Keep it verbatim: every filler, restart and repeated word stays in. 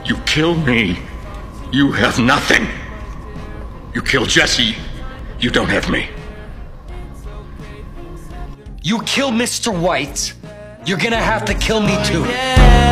You kill me, you have nothing. You kill Jesse, you don't have me. You kill Mister White, you're gonna have to kill me too.